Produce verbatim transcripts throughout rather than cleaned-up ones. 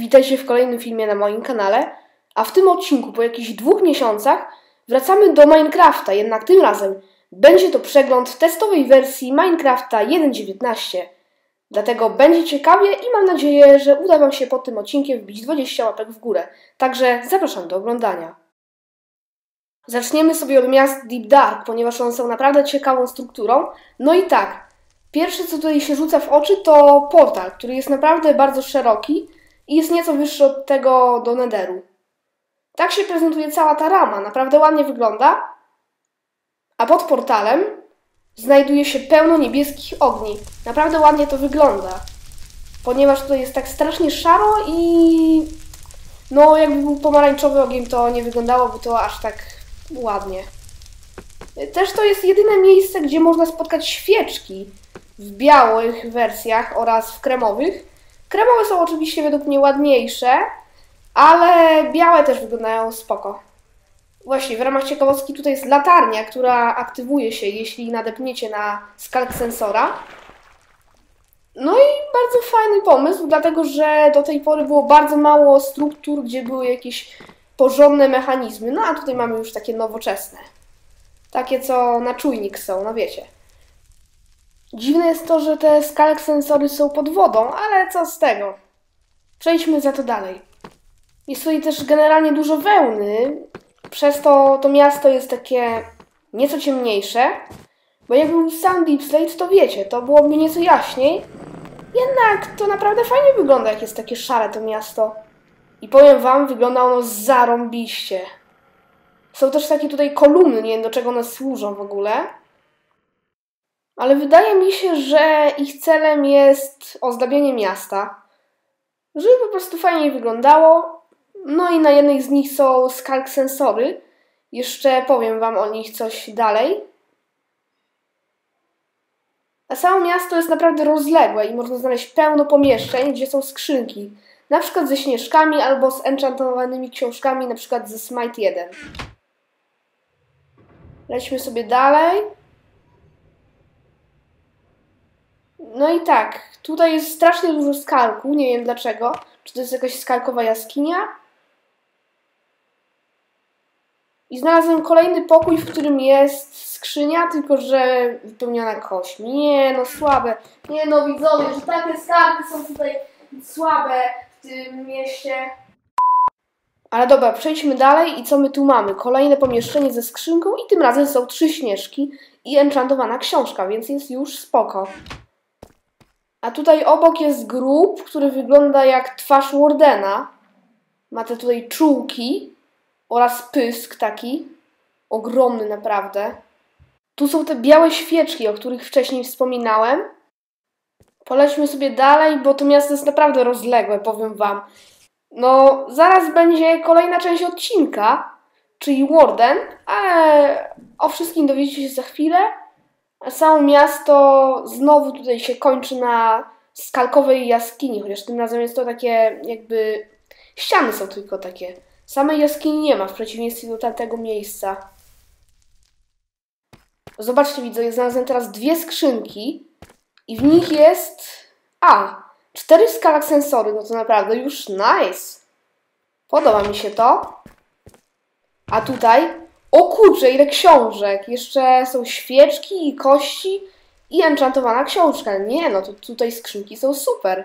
Witajcie w kolejnym filmie na moim kanale, a w tym odcinku po jakichś dwóch miesiącach wracamy do Minecrafta, jednak tym razem będzie to przegląd testowej wersji Minecrafta jeden dziewiętnaście. Dlatego będzie ciekawie i mam nadzieję, że uda Wam się pod tym odcinkiem wbić dwadzieścia łapek w górę. Także zapraszam do oglądania. Zaczniemy sobie od miast Deep Dark, ponieważ one są naprawdę ciekawą strukturą. No i tak, pierwsze co tutaj się rzuca w oczy to portal, który jest naprawdę bardzo szeroki i jest nieco wyższy od tego do Netheru. Tak się prezentuje cała ta rama, naprawdę ładnie wygląda. A pod portalem znajduje się pełno niebieskich ogni. Naprawdę ładnie to wygląda, ponieważ tutaj jest tak strasznie szaro i no jakby był pomarańczowy ogień, to nie wyglądałoby to aż tak ładnie. Też to jest jedyne miejsce, gdzie można spotkać świeczki w białych wersjach oraz w kremowych. Kremowe są oczywiście według mnie ładniejsze, ale białe też wyglądają spoko. Właśnie, w ramach ciekawostki tutaj jest latarnia, która aktywuje się, jeśli nadepniecie na skalk sensora. No i bardzo fajny pomysł, dlatego że do tej pory było bardzo mało struktur, gdzie były jakieś porządne mechanizmy. No a tutaj mamy już takie nowoczesne. Takie, co na czujnik są, no wiecie. Dziwne jest to, że te skalk sensory są pod wodą, ale co z tego? Przejdźmy za to dalej. Jest tutaj też generalnie dużo wełny, przez to to miasto jest takie nieco ciemniejsze, bo jak był sam Deep Slate, to wiecie, to byłoby nieco jaśniej. Jednak to naprawdę fajnie wygląda, jak jest takie szare to miasto. I powiem wam, wygląda ono zarąbiście. Są też takie tutaj kolumny, nie wiem do czego one służą w ogóle. Ale wydaje mi się, że ich celem jest ozdabienie miasta. Żeby po prostu fajniej wyglądało. No i na jednej z nich są skalk sensory. Jeszcze powiem wam o nich coś dalej. A samo miasto jest naprawdę rozległe i można znaleźć pełno pomieszczeń, gdzie są skrzynki. Na przykład ze śnieżkami albo z enchantowanymi książkami, na przykład ze Smite jeden. Lećmy sobie dalej. No i tak, tutaj jest strasznie dużo skalku, nie wiem dlaczego. Czy to jest jakaś skalkowa jaskinia? I znalazłem kolejny pokój, w którym jest skrzynia, tylko że wypełniona kośćmi. Nie no, słabe. Nie no, widzowie, że takie skarby są tutaj słabe w tym mieście. Ale dobra, przejdźmy dalej i co my tu mamy? Kolejne pomieszczenie ze skrzynką i tym razem są trzy śnieżki i enchantowana książka, więc jest już spoko. A tutaj obok jest grób, który wygląda jak twarz Wardena. Ma te tutaj czułki oraz pysk taki. Ogromny naprawdę. Tu są te białe świeczki, o których wcześniej wspominałem. Polećmy sobie dalej, bo to miasto jest naprawdę rozległe, powiem wam. No, zaraz będzie kolejna część odcinka, czyli Warden, ale o wszystkim dowiecie się za chwilę. A samo miasto znowu tutaj się kończy na skalkowej jaskini, chociaż tym razem jest to takie jakby... ściany są tylko takie. Samej jaskini nie ma, w przeciwieństwie do tamtego miejsca. Zobaczcie, widzowie, znalazłem teraz dwie skrzynki i w nich jest... A, cztery skalak sensory, no to naprawdę już nice. Podoba mi się to. A tutaj... O kurczę, ile książek! Jeszcze są świeczki i kości i enchantowana książka. Nie, no to tutaj skrzynki są super.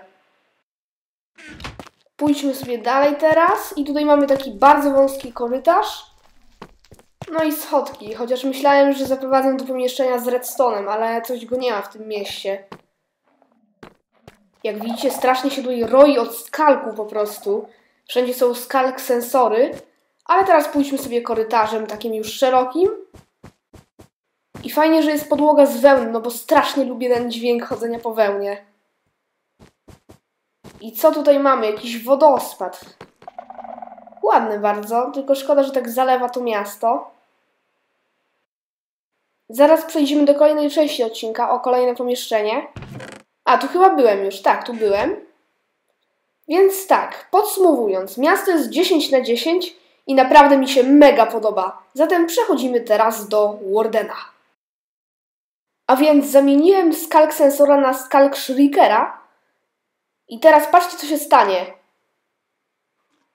Pójdźmy sobie dalej teraz. I tutaj mamy taki bardzo wąski korytarz. No i schodki, chociaż myślałem, że zaprowadzę do pomieszczenia z redstone'em, ale coś go nie ma w tym mieście. Jak widzicie, strasznie się tutaj roi od skalku po prostu. Wszędzie są skalk sensory. Ale teraz pójdźmy sobie korytarzem takim już szerokim. I fajnie, że jest podłoga z wełny, no bo strasznie lubię ten dźwięk chodzenia po wełnie. I co tutaj mamy? Jakiś wodospad. Ładny bardzo, tylko szkoda, że tak zalewa to miasto. Zaraz przejdziemy do kolejnej części odcinka, o kolejne pomieszczenie. A, tu chyba byłem już, tak, tu byłem. Więc tak, podsumowując, miasto jest dziesięć na dziesięć i naprawdę mi się mega podoba. Zatem przechodzimy teraz do Wardena. A więc zamieniłem skalk sensora na skalk shriekera. I teraz patrzcie, co się stanie.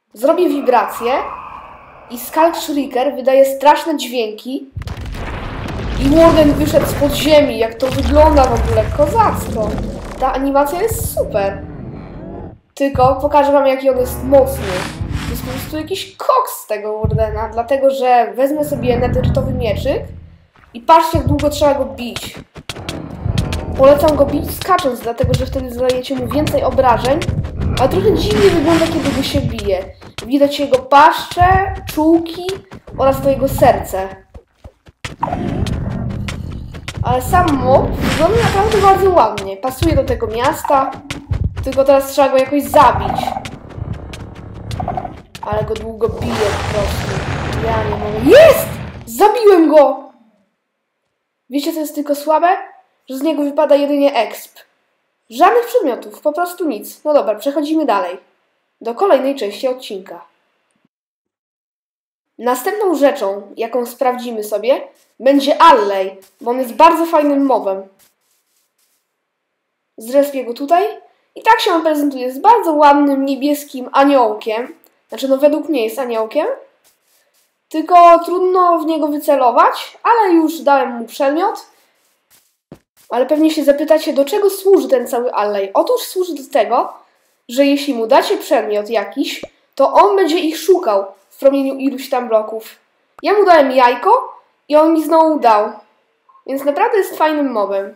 Zrobię wibrację i Skulk Shrieker wydaje straszne dźwięki i Warden wyszedł z podziemi. Jak to wygląda w ogóle kozacko. Ta animacja jest super. Tylko pokażę wam, jaki on jest mocny. To jest po prostu jakiś koks z tego Wardena, dlatego że wezmę sobie netherytowy mieczyk i patrzcie, jak długo trzeba go bić. Polecam go bić skacząc, dlatego że wtedy zadajecie mu więcej obrażeń, ale trochę dziwnie wygląda, kiedy go się bije. Widać jego paszczę, czułki oraz to jego serce. Ale sam mob wygląda naprawdę bardzo ładnie. Pasuje do tego miasta, tylko teraz trzeba go jakoś zabić. Ale go długo bije po prostu. Ja nie mogę. Jest! Zabiłem go! Wiecie, co jest tylko słabe? Że z niego wypada jedynie exp. Żadnych przedmiotów, po prostu nic. No dobra, przechodzimy dalej. Do kolejnej części odcinka. Następną rzeczą, jaką sprawdzimy sobie, będzie Alley, bo on jest bardzo fajnym mobem. Zrespię go tutaj. I tak się on prezentuje z bardzo ładnym niebieskim aniołkiem. Znaczy, no według mnie jest aniołkiem. Tylko trudno w niego wycelować, ale już dałem mu przedmiot. Ale pewnie się zapytacie, do czego służy ten cały Alley. Otóż służy do tego, że jeśli mu dacie przedmiot jakiś, to on będzie ich szukał w promieniu iluś tam bloków. Ja mu dałem jajko i on mi znowu dał. Więc naprawdę jest fajnym mobem.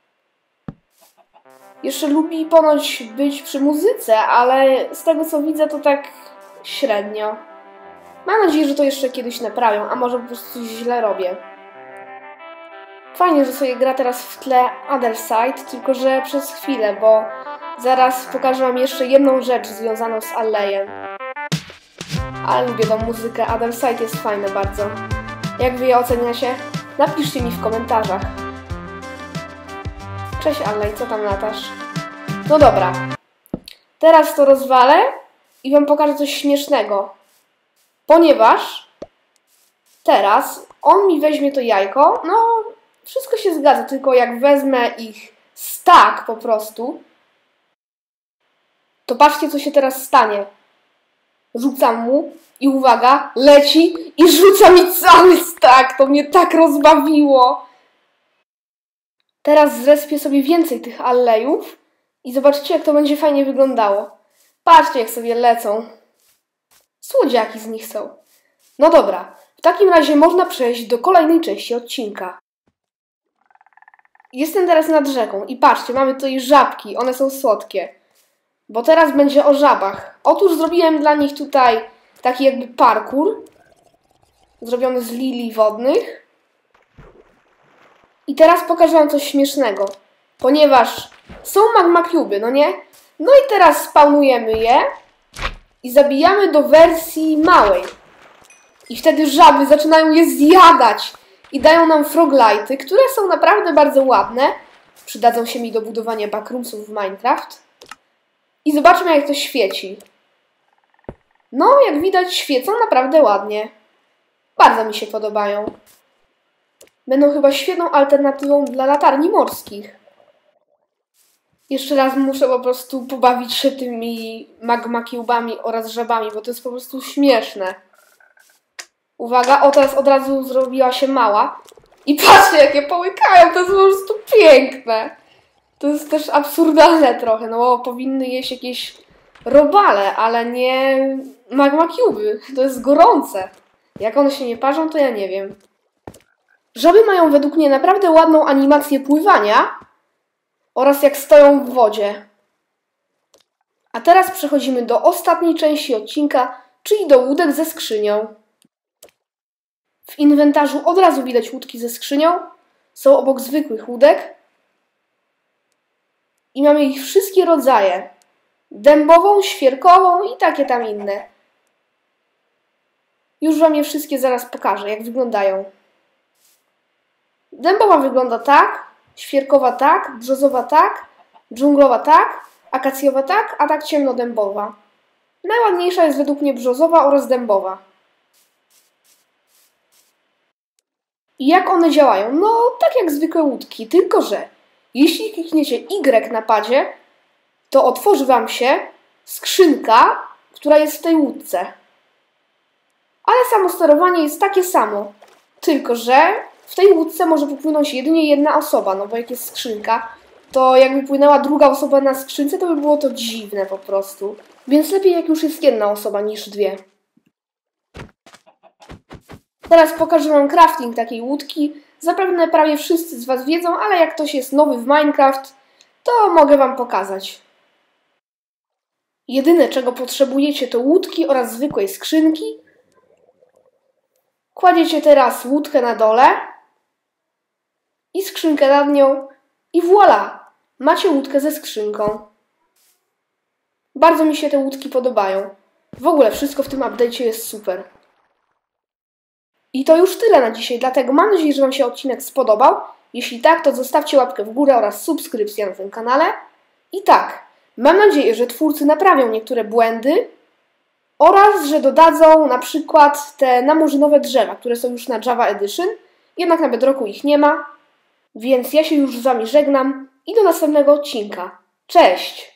Jeszcze lubi ponoć być przy muzyce, ale z tego co widzę to tak średnio. Mam nadzieję, że to jeszcze kiedyś naprawią, a może po prostu coś źle robię. Fajnie, że sobie gra teraz w tle Other Side, tylko że przez chwilę, bo zaraz pokażę wam jeszcze jedną rzecz związaną z Alleyem. Ale lubię tą muzykę, Other Side jest fajne bardzo. Jak wy je oceniacie? Napiszcie mi w komentarzach. Cześć Alley, co tam latasz? No dobra. Teraz to rozwalę i wam pokażę coś śmiesznego. Ponieważ teraz on mi weźmie to jajko, no wszystko się zgadza, tylko jak wezmę ich stack po prostu, to patrzcie, co się teraz stanie. Rzucam mu i uwaga, leci i rzuca mi cały stack. To mnie tak rozbawiło. Teraz zrespię sobie więcej tych allejów i zobaczcie, jak to będzie fajnie wyglądało. Patrzcie, jak sobie lecą. Słodziaki z nich są. No dobra, w takim razie można przejść do kolejnej części odcinka. Jestem teraz nad rzeką i patrzcie, mamy tutaj żabki, one są słodkie. Bo teraz będzie o żabach. Otóż zrobiłem dla nich tutaj taki jakby parkour. Zrobiony z lilii wodnych. I teraz pokażę wam coś śmiesznego. Ponieważ są magma cube'y, no nie? No i teraz spawnujemy je i zabijamy do wersji małej. I wtedy żaby zaczynają je zjadać. I dają nam froglighty, które są naprawdę bardzo ładne. Przydadzą się mi do budowania backroomsów w Minecraft. I zobaczmy, jak to świeci. No, jak widać, świecą naprawdę ładnie. Bardzo mi się podobają. Będą chyba świetną alternatywą dla latarni morskich. Jeszcze raz muszę po prostu pobawić się tymi magma cube'ami oraz żabami, bo to jest po prostu śmieszne. Uwaga, o teraz od razu zrobiła się mała. I patrzcie, jakie połykają, to jest po prostu piękne. To jest też absurdalne trochę, no bo powinny jeść jakieś robale, ale nie magma cube'y. To jest gorące. Jak one się nie parzą, to ja nie wiem. Żaby mają według mnie naprawdę ładną animację pływania oraz jak stoją w wodzie. A teraz przechodzimy do ostatniej części odcinka, czyli do łódek ze skrzynią. W inwentarzu od razu widać łódki ze skrzynią. Są obok zwykłych łódek. I mamy ich wszystkie rodzaje. Dębową, świerkową i takie tam inne. Już wam je wszystkie zaraz pokażę, jak wyglądają. Dębowa wygląda tak, świerkowa tak, brzozowa tak, dżunglowa tak, akacjowa tak, a tak ciemnodębowa. Najładniejsza jest według mnie brzozowa oraz dębowa. I jak one działają? No, tak jak zwykłe łódki, tylko że jeśli klikniecie Y na padzie, to otworzy wam się skrzynka, która jest w tej łódce. Ale samo sterowanie jest takie samo, tylko że w tej łódce może popłynąć jedynie jedna osoba, no bo jak jest skrzynka, to jakby płynęła druga osoba na skrzynce, to by było to dziwne po prostu. Więc lepiej jak już jest jedna osoba niż dwie. Teraz pokażę wam crafting takiej łódki. Zapewne prawie wszyscy z was wiedzą, ale jak ktoś jest nowy w Minecraft, to mogę wam pokazać. Jedyne czego potrzebujecie to łódki oraz zwykłej skrzynki. Kładziecie teraz łódkę na dole i skrzynkę nad nią i voilà! Macie łódkę ze skrzynką. Bardzo mi się te łódki podobają. W ogóle wszystko w tym update'cie jest super. I to już tyle na dzisiaj, dlatego mam nadzieję, że wam się odcinek spodobał. Jeśli tak, to zostawcie łapkę w górę oraz subskrypcję na tym kanale. I tak, mam nadzieję, że twórcy naprawią niektóre błędy oraz, że dodadzą na przykład te namurzynowe drzewa, które są już na Java Edition, jednak na Bedrocku ich nie ma. Więc ja się już z wami żegnam i do następnego odcinka. Cześć!